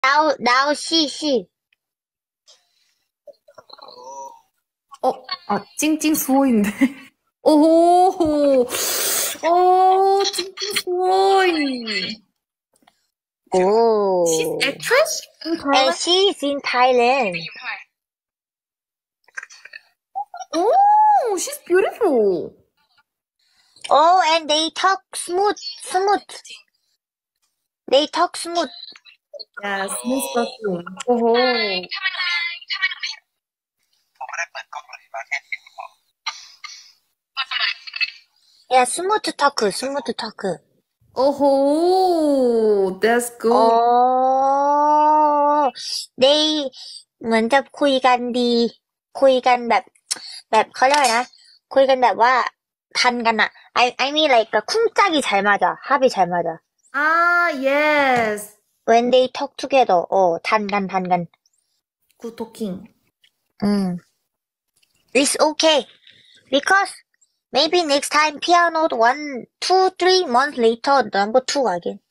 now she. 찡찡 수호인데. 오, 찡찡 수호이. She's 오. actress in And Thailand? she's in Thailand. Oh, she's beautiful. Oh, and they talk smooth. They talk smooth. Yeah, smooth talking. Oh, Yeah, smooth talk. oh, that's good. they เหมือนจะคุยกันดี คุยกันแบบเขาเรียกอะไรนะ คุยกันแบบว่าทันกันอะ I mean like 쿵짝이 잘 맞아. 합이 잘 맞아. Ah, yes. When they talk together, 탄간. Good talking. It's okay. Because maybe next time piano 1, 2, 3 months later, number 2 again.